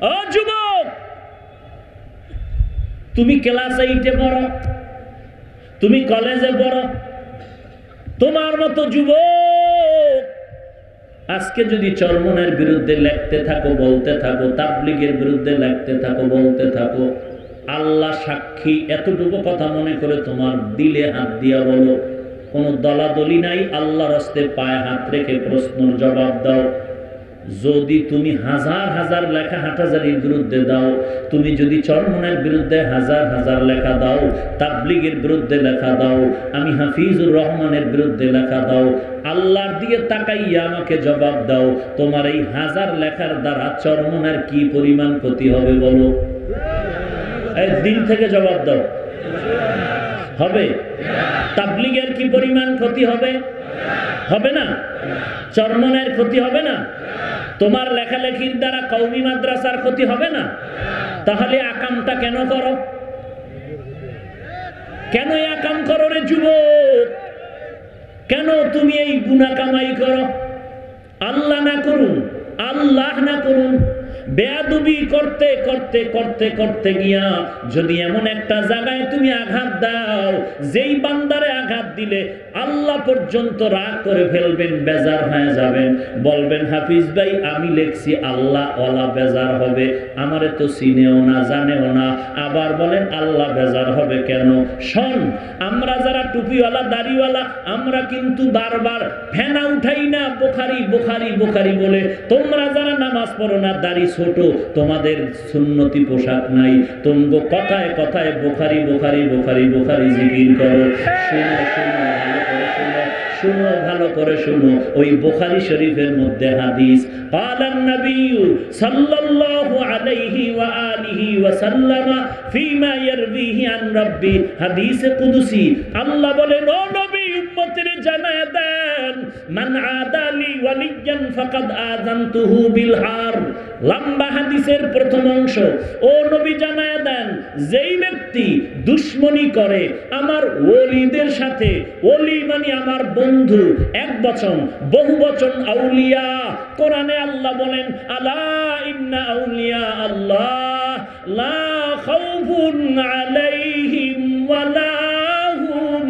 ও যুবক, তুমি ক্লাস 8-এ পড়ো, তুমি কলেজে পড়ো, তোমার মতো যুবক আজকে যদি চরমনের বিরুদ্ধে লিখতে থাকো, বলতে থাকো, তাবলীগের বিরুদ্ধে লিখতে থাকো, বলতে থাকো, আল্লাহ সাক্ষী, এতটুকু কথা মনে করে তোমার দিলে হাত দিয়া বলো, কোনো দলাদলি নাই, আল্লাহর হস্তে পায়ে হাত রেখে প্রশ্নের জবাব দাও। যদি তুমি হাজার হাজার লেখা হাঁটাজারির বিরুদ্ধে দাও, তুমি যদি চরমনের বিরুদ্ধে হাজার হাজার লেখা দাও, তাবলীগের বিরুদ্ধে লেখা দাও, আমি হাফিজুর রহমানের বিরুদ্ধে লেখা দাও, আল্লাহর দিকে তাকাইয়া আমাকে জবাব দাও, তোমার এই হাজার লেখার দ্বারা চরমনের কি পরিমাণ ক্ষতি হবে বলো? এই দিল থেকে জবাব দাও। হবে? তাবলীগের কি পরিমাণ ক্ষতি হবে? হবে না? চরমনের ক্ষতি হবে না? তোমার লেখালেখির দ্বারা কওমি মাদ্রাসার ক্ষতি হবে না? তাহলে আকামটা কেন করো? কেন আকাম করো রে যুবক? কেন তুমি এই গুনাহ কামাই করো? আল্লাহ না করুন, আল্লাহ না করুন, বেয়াদবি করতে করতে করতে করতে গিয়া যদি এমন একটা জায়গায় তুমি আঘাত দাও, যেই বান্দারে আঘাত দিলে আল্লাহ পর্যন্ত রাগ করে ফেলবেন, বেজার হয়ে যাবেন, বলবেন হাফিজ ভাই আমি লেখছি, আল্লাহ ওয়ালা বেজার হবে, আমারে তো চিনেও না জানেও না, আবার বলেন আল্লাহ বেজার হবে কেন? শোন, আমরা যারা টুপিওয়ালা দাড়িওয়ালা, আমরা কিন্তু বারবার ফেনা উঠাই না বুখারী বুখারী বুখারী বলে। তোমরা যারা নামাজ পড়ো না, দাড়ি ছোট, তোমাদের সুন্নতি পোশাক নাই, তোমগো কথায় কথায় বুখারী বুখারী বুখারী বুখারী জিকির করো। শুনো শুনো শুনো ভালো করে শুনো, ওই বুখারী শরীফের মধ্যে হাদিস, কালান নবী সাল্লাল্লাহু আলাইহি ওয়া আলিহি ওয়া সাল্লাম ফিমা ইয়ারবিহি আন রাব্বি, হাদিসে কুদসি, আল্লাহ বলেন ও নবী উম্মতের জানায়া দেন, মান আদালি ওয়ালিয়ান ফাকাদ আযানতুহু বিল হারব। লম্বা হাদিসের প্রথম অংশ, ও নবী জানায়া দেন, যেই ব্যক্তি দুশমনি করে আমার ওলিদের সাথে, ওলি মানে আমার বন্ধু, এক বচন, বহু বচন আউলিয়া। কোরআনে আল্লাহ বলেন, আলা ইন্না আউলিয়া আল্লাহ লা খাউফুন আলাইহিম ওয়া লা হুম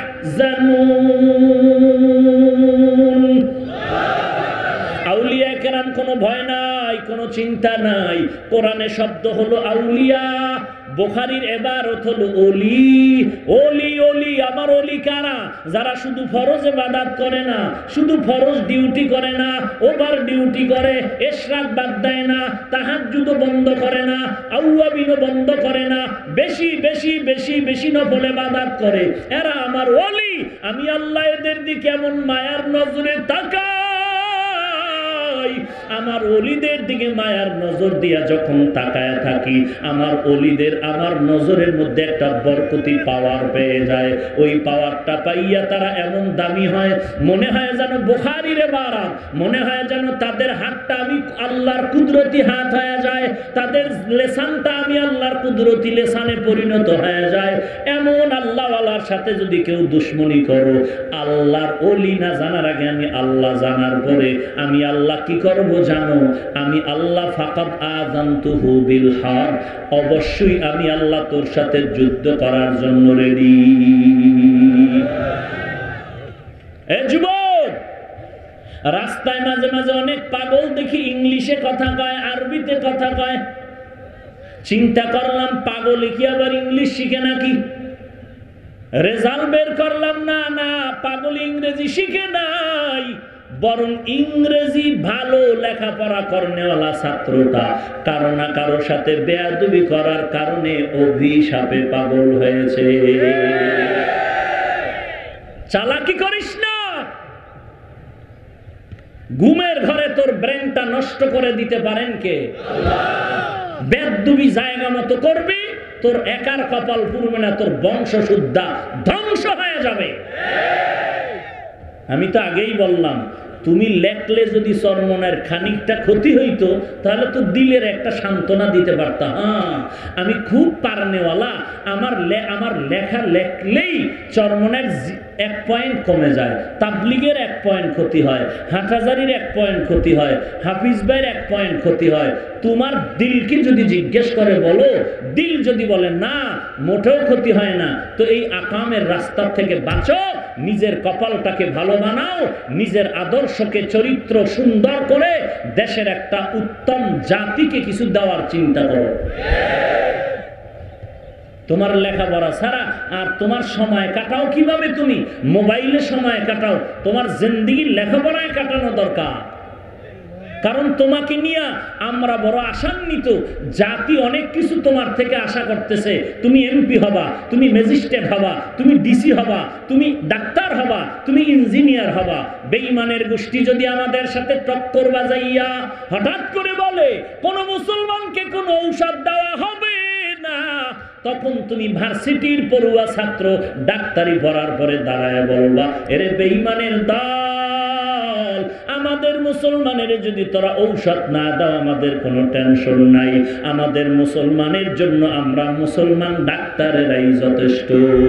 ইয়াহজানুন। আউলিয়া কেরাম কোনো ভয় নাই, কোনো চিন্তা নাই। কোরআনে শব্দ হলো আউলিয়া, বুখারীর ইবারত হলো ওলি। ওলি ওলি আমার ওলি কারা? যারা শুধু ফরজ ইবাদত করে না, শুধু ফরজ ডিউটি করে না, ওভার ডিউটি করে, ইশরাক বাদ দেয় না, তাহাজ্জুদ বন্ধ করে না, আউয়াবিনও বন্ধ করে না, বেশি বেশি বেশি বেশি নফল ইবাদত করে, এরা আমার ওলি। আমি আল্লাহ এদের দিকে এমন মায়ার নজরে তাকাই, আমার ওলিদের দিকে মায়ার নজর দিয়া যখন তাকায় থাকি, আমার ওলিদের আমার নজরের মধ্যে একটা বরকতি পাওয়ার পেয়ে যায়। ওই পাওয়ারটা পাইয়া তারা এমন দামি হয়, মনে হয় যেন বুখারীর ইবারত, মনে হয় যেন তাদের হাতটা আমি আল্লাহর কুদরতি হাত হয়ে যায়, তাদের লেসানটা আমি আল্লাহর কুদরতি লেসানে পরিণত হয়ে যায়। এমন আল্লাহওয়ালার সাথে যদি কেউ দুশমনি করো, আল্লাহর ওলি না জানার আগে আমি আল্লাহ জানার পরে আমি আল্লাহ কি করব জানো? আমি আল্লাহ ফাকাদ আযানতুহু বিল হারব, অবশ্যই আমি আল্লাহ তোর সাথে যুদ্ধ করার জন্য রেডি। এ যুবক, রাস্তায় মাঝে মাঝে অনেক পাগল দেখি, ইংলিশে কথা কয়, আরবিতে কথা কয়। চিন্তা করলাম পাগল কি আবার ইংলিশ শিখে নাকি? রেজাল্ট বের করলাম, না না, পাগল ইংরেজি শিখে নাই, বরং ইংরেজি ভালো লেখাপড়া করনেওয়ালা ছাত্রটা কারো না কারো সাথে বেয়াদবি করার কারণে অভিশাপে পাগল হয়েছে। চালাকি করিস না, ঘুমের ঘরে তোর ব্রেনটা নষ্ট করে দিতে পারেন কে? বেয়াদবি জায়গা মতো করবি, তোর একার কপাল পুরবে না, তোর বংশ শুদ্ধা ধ্বংস হয়ে যাবে। আমি তো আগেই বললাম, তুমি লেখলে যদি চরমনের খানিকটা ক্ষতি হইতো, তাহলে তো দিলের একটা সান্ত্বনা দিতে পারতা। হ্যাঁ, আমি খুব পারনেওয়ালা, আমার লেখা লেখলেই চরমনের 1 পয়েন্ট কমে যায়, তাবলিগের 1 পয়েন্ট ক্ষতি হয়, হাটহাজারির 1 পয়েন্ট ক্ষতি হয়, হাফিজ ভাইয়ের 1 পয়েন্ট ক্ষতি হয়। তোমার দিলকে যদি জিজ্ঞেস করে বলো, দিল যদি বলে না মোটেও ক্ষতি হয় না, তো এই আকামের রাস্তা থেকে বাঁচো, নিজের কপালটাকে ভালো বানাও, নিজের আদর্শকে চরিত্র সুন্দর করে দেশের একটা উত্তম জাতিকে কিছু দেওয়ার চিন্তা করো। তোমার লেখাপড়া ছাড়া আর তোমার সময় কাটাও কিভাবে? তুমি মোবাইলে সময় কাটাও, তোমার জিন্দেগি লেখাপড়ায় কাটানো দরকার। কারণ তোমাকে নিয়ে আমরা বড় আশান্বিত, জাতি অনেক কিছু তোমার থেকে আশা করতেছে। তুমি এমপি হবা, তুমি ম্যাজিস্ট্রেট হবা, তুমি ডিসি হবা, তুমি ডাক্তার হবা, তুমি ইঞ্জিনিয়ার হবা। বেঈমানের গোষ্ঠী যদি আমাদের সাথে টক্কর বাজাইয়া হঠাৎ করে বলে কোন মুসলমানকে কোনো ঔষধ দেওয়া হবে না, তখন তুমি ভার্সিটির পড়ুয়া ছাত্র ডাক্তারি পড়ার পরে দাঁড়ায় বলবা, এরে বেঈমানের দল, আমাদের মুসলমানের যদি তোরা ঔষধ না দাও আমাদের কোনো টেনশন নাই, আমাদের মুসলমানের জন্য আমরা মুসলমান ডাক্তারেরাই যথেষ্ট।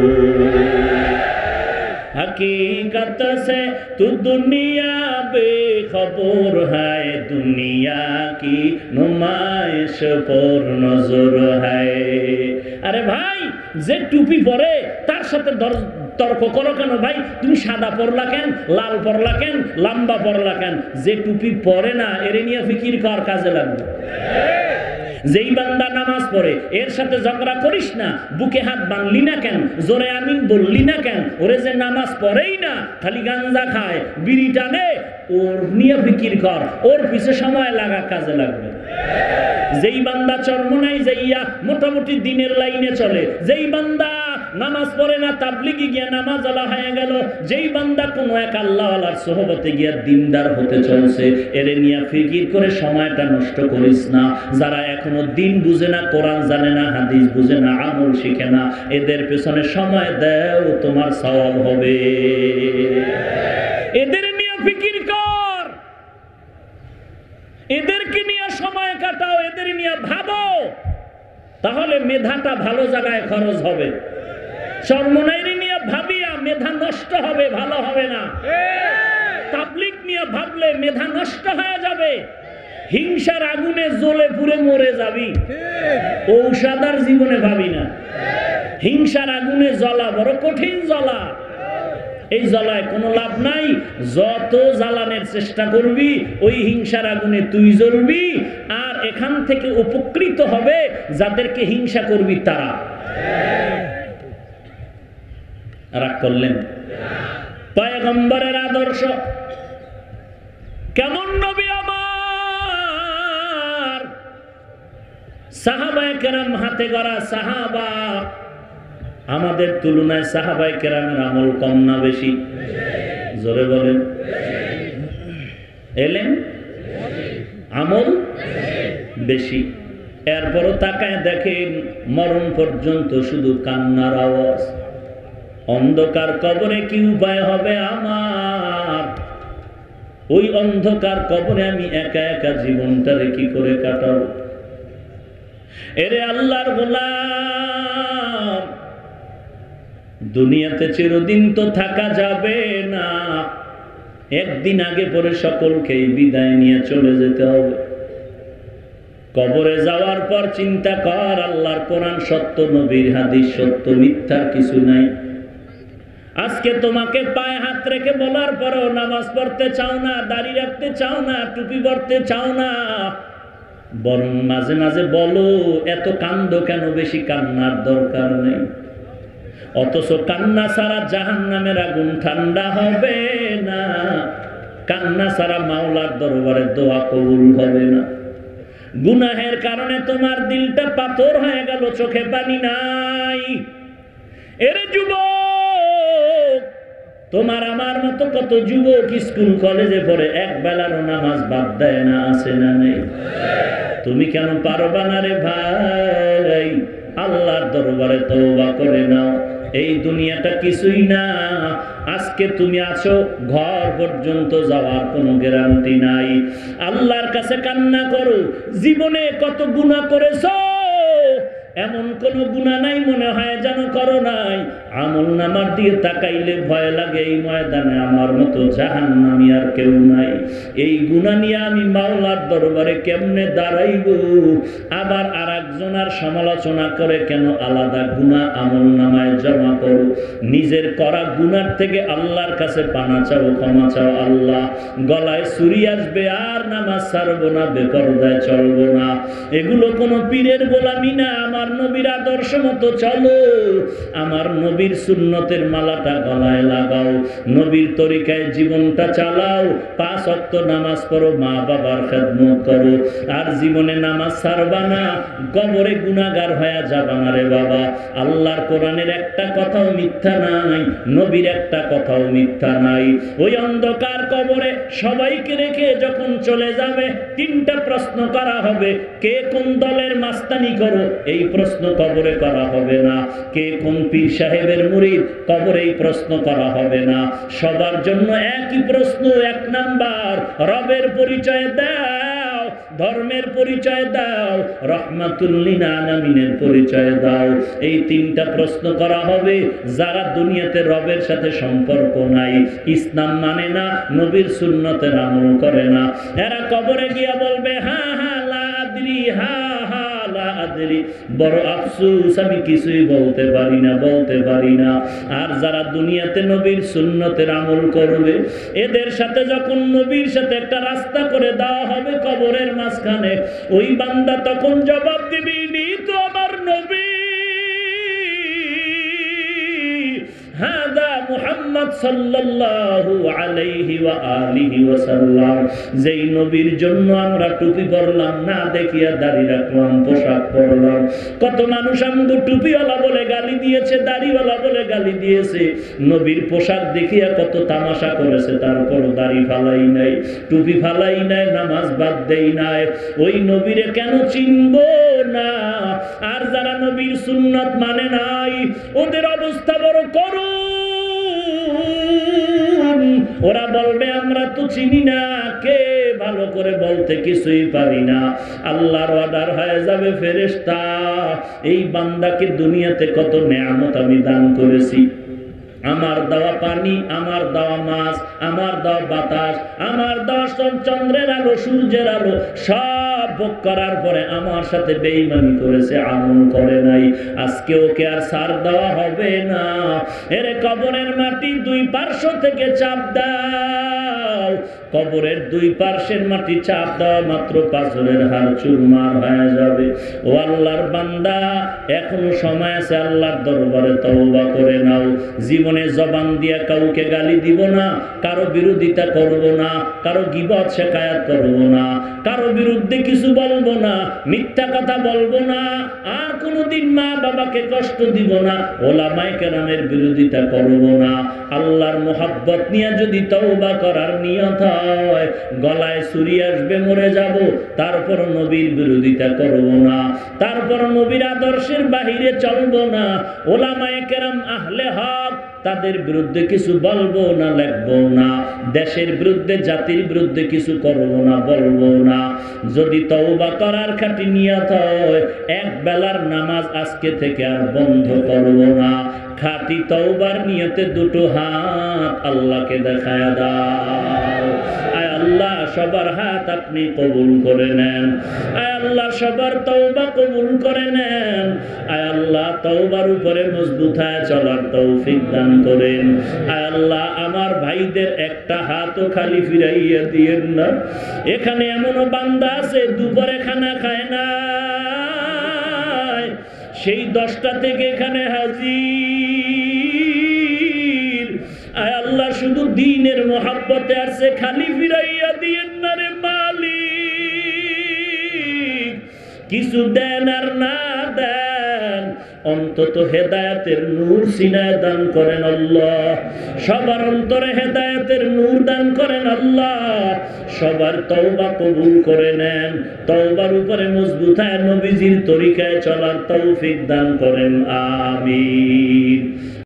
हकीकत से तू दुनिया बेखबर है, दुनिया की नुमाइश पर नजर है। अरे भाई जे टुपी परे तार साथे তর্ক করো কেন ভাই? তুমি সাদা পরলা কেন, লাল পরলা কেন, লম্বা পরলা কেন? যে টুপি পরে না এরে নিয়ে ফিকির কর, কাজে লাগবে। যেই বান্দা নামাজ পড়ে এর সাথে ঝগড়া করিস না। বুকে হাত বাঁধলি না কেন, জোরে আমিন বললি না কেন? ওরে যে নামাজ পড়েই না, খালি গাঞ্জা খায়, বিড়ি টানে, ওর নিয়ে ফিকির কর, ওর পিছে সময় লাগা, কাজে লাগবে। যেই বান্দা চরমনাই যাইয়া মোটামুটি দিনের লাইনে চলে, যেই বান্দা নামাজ পড়ে না তাবলিগে গিয়া নামাজ আলা হয়ে গেল, যেই বান্দা কোনো এক আল্লাহওয়ালার সোহবতে গিয়া দিনদার হতে চলছে, এরে নিয়ে ফিকির করে সময়টা নষ্ট করিস না। যারা এখনো দিন বুঝে না, কোরআন জানে না, হাদিস বুঝে না, আমল শিখে না, এদের পেছনে সময় দাও, তোমার সওয়াব হবে। এদের নিয়ে ফিকির কর, এদেরকে নিয়ে সময় কাটাও, এদের নিয়ে ভাবো, তাহলে মেধাটা ভালো জায়গায় খরচ হবে। চরমনাইরি নিয়ে ভাবিয়া মেধা নষ্ট হবে, ভালো হবে না। তাবলিগ নিয়ে ভাবলে মেধা নষ্ট হয়ে যাবে, হিংসার আগুনে জ্বলে পুড়ে মরে যাবি। ঔষধার জীবনে ভাবি না, হিংসার আগুনে জ্বলা বড় কঠিন জ্বলা, এই জ্বলায় কোনো লাভ নাই। যত জ্বালানোর চেষ্টা করবি ওই হিংসার আগুনে তুই জ্বলবি, আর এখান থেকে উপকৃত হবে যাদেরকে হিংসা করবি তারা। রাগ করলেন? পয়গম্বরের আদর্শ কেমন? নবী আমার সাহাবায়ে কেরাম হাতে গড়া সাহাবা, আমাদের তুলনায় সাহাবায়ে কেরামের আমল কম না বেশি? জোরে বলেন। এলেন আমল বেশি, এরপরও তাকায় দেখেন মরণ পর্যন্ত শুধু কান্নার আওয়াজ। অন্ধকার কবরে কি উপায় হবে আমার? ওই অন্ধকার কবরে আমি একা একা জীবনটারে কি করে কাটাবো? এরে আল্লাহর গোলাম, দুনিয়াতে চিরদিন তো থাকা যাবে না, একদিন আগে পরে সকলকেই বিদায় নিয়ে চলে যেতে হবে। কবরে যাওয়ার পর চিন্তা কর, আল্লাহর কোরআন সত্য, নবীর হাদিস সত্য, মিথ্যার কিছু নাই। আজকে তোমাকে পায়ে হাত রেখে বলার পরও নামাজ পড়তে চাও না, দাড়ি রাখতে চাও না, টুপি পরতে চাও না, বরং মাঝে মাঝে বলো এত কান্দো কেন? বেশি কান্নার দরকার নেই। অথচ কান্না ছাড়া জাহান্নামের আগুন ঠান্ডা হবে না, কান্না ছাড়া মাওলার দরবারে দোয়া কবুল হবে না। গুনাহের কারণে তোমার দিলটা পাথর হয়ে গেল, চোখে পানি নাই। এরে যুবক, তোমার আমার মতো কত যুবক স্কুল কলেজে পড়ে এক বেলারও নামাজ বাদ দেয় না, আছে না নেই? তুমি কেন পারবা না রে ভাই? আল্লাহর দরবারে তওবা করে নাও। এই দুনিয়াটা কিছুই না। আজকে তুমি আছো, ঘর পর্যন্ত যাওয়ার কোনো গ্যারান্টি নাই। আল্লাহর কাছে কান্না করো, জীবনে কত গুনাহ করেছো, এমন কোন গুনাহ নাই মনে হয় যেন করো নাই। আমল নামার দিয়ে তাকাইলে ভয় লাগে এই ময়দানে আমার মতো জাহান্নামী আর কেউ নাই। এই গুনাহ নিয়ে আমি মাওলার দরবারে কেমনে দাঁড়াইব? আবার আরেকজনের সমালোচনা করে কেন আলাদা গুনাহ আমল নামায় জমা করো? নিজের করা গুনার থেকে আল্লাহর কাছে পানা চাও, ক্ষমা চাও। আল্লাহ, গলায় ছুরি আসবে আর নামাজ ছাড়বো না, বেপরদায় চলবো না। এগুলো কোনো পীরের গোলামি না, আমার নবীর আদর্শ মতো চলো। আমার নবীর সুন্নতের মালাটা গলায় লাগাও, নবীর তরিকায় জীবনটা চালাও। 5 ওয়াক্ত নামাজ পড়ো, মা বাবার খেদমত করো। আর জীবনে নামাজ ছাড়বা না, কবরে গুনাহগার হয়ে যাবা না রে বাবা। আল্লাহর কোরআনের একটা কথাও মিথ্যা নাই, নবীর একটা কথাও মিথ্যা নাই। ওই অন্ধকার কবরে সবাইকে রেখে যখন চলে যাবে 3টা প্রশ্ন করা হবে। কে কোন দলের মাস্তানি করো, এই প্রশ্ন কবরে করা হবে না। কে কোন পীর সাহেবের মুরিদ, কবরে এই প্রশ্ন করা হবে না। সবার জন্য একই প্রশ্ন। 1 নাম্বার, রবের পরিচয় দাও, ধর্মের পরিচয় দাও, রহমাতুল লিল আলামিনের পরিচয় দাও। এই 3টা প্রশ্ন করা হবে। যারা দুনিয়াতে রবের সাথে সম্পর্ক নাই, ইসলাম মানে না, নবীর সুন্নতের আমল করে না, এরা কবরে গিয়া বলবে হা হা লা আদরি, হা হা লা আদরি, বড় আফসোস আমি কিছুই বলতে পারি না, বলতে পারি না। আর যারা দুনিয়াতে নবীর সুন্নতের আমল করবে, এদের সাথে যখন নবীর সাথে একটা রাস্তা করে দেওয়া হবে কবরের মাঝখানে, ওই বান্দা তখন জবাব দিবি, নি তো আমার নবী, হাদা মুহাম্মদ সাল্লাল্লাহু আলাইহি ওয়া আলিহি ওয়াসাল্লাম। যেই নবীর জন্য আমরা টুপি পরলাম না দেখিয়া, দাড়ি রাখলাম, পোশাক পরলাম। কত মানুষ আমগো টুপিওয়ালা বলে গালি দিয়েছে, দাড়িওয়ালা বলে গালি দিয়েছে। নবীর পোশাক দেখিয়া কত তামাশা করেছে, তারপর দাড়ি ফালাই নাই, টুপি ফালাই নাই, নামাজ বাদ দেই নাই। ওই নবীরে কেন চিনব না? আর যারা নবীর সুন্নাত মানে নাই, ওদের অবস্থা বড় করুণ। ওরা বলবে আমরা তো চিনি না, কে ভালো করে বলতে কিছুই পারি না। আল্লাহর অর্ডার হয়ে যাবে, ফেরেশতা এই বান্দাকে দুনিয়াতে কত নেয়ামত আমি দান করেছি। আমার দেওয়া পানি, আমার দেওয়া মাছ, আমার দেওয়া বাতাস, আমার দেওয়া চন্দ্রের আলো, সূর্যের আলো, সব ভোগ করার পরে আমার সাথে বেঈমানি করেছে, আমল করে নাই। আজকে ওকে আর ছাড় দেওয়া হবে না। এরে কবরের মাটি 2 পার্শ্ব থেকে চাপ দাও। কবরের 2 পার্শ্বের মাটি চাপ দেওয়া মাত্র পাথরের হাড় চুরমার হয়ে যাবে। ও আল্লাহর বান্দা, এখনো সময় আছে, আল্লাহর দরবারে তওবা করে নাও। জীবনে জবান দিয়া কাউকে গালি দিব না, কারো বিরোধিতা করব না, কারো গীবত শিকায়াত করব না, কারো বিরুদ্ধে কিছু বলবো না, মিথ্যা কথা বলবো না, আর কোনোদিন মা বাবাকে কষ্ট দিব না, ওলামায়ে কেরামের বিরোধিতা করব না। আল্লাহর মোহাব্বত নিয়ে যদি তওবা করার নিয়ত হয়, গলায় ছুরি আসবে, মরে যাব, তারপর নবীর বিরোধিতা করব না, তারপর নবীর আদর্শের বাহিরে চলব না। ওলামায়ে কেরাম আহলে হক, তাদের বিরুদ্ধে কিছু বলবো না, লিখবো না। দেশের বিরুদ্ধে, জাতির বিরুদ্ধে কিছু করব না, বলবো না। যদি তওবা করার খাঁটি নিয়ত হয়, 1 বেলার নামাজ আজকে থেকে আর বন্ধ করব না। খাঁটি তওবার নিয়তে 2টো হাত আল্লাহকে দেখায়া দাও। আয় আল্লাহ, সবার হাত আপনি কবুল করে নেন। আয় আল্লাহ, সবার তওবা কবুল করে নেন। আয় আল্লাহ, তওবার উপরে মজবুত হয়ে চলার তৌফিক দান করেন। আয় আল্লাহ, আমার ভাইদের একটা হাতও খালি ফিরাইয়া দিয়েন না। এখানে এমনও বান্দা আছে দুপুরে খানা খায় না, সেই 10টা থেকে এখানে হাজির। আয় আল্লাহ, শুধু দ্বীনের মোহাব্বতে আসছে, খালি ফিরাইয়া দিয়েন না রে মালিক। কিছু দেন আর না দেন, অন্তত হেদায়েতের নূর সিনায় দান করেন আল্লাহ। সবার অন্তরে হেদায়েতের নূর দান করেন আল্লাহ। সবার তওবা কবুল করে নেন। তওবার উপরে মজবুত হয় নবীজির তরিকায় চলার তৌফিক দান করেন। আমিন।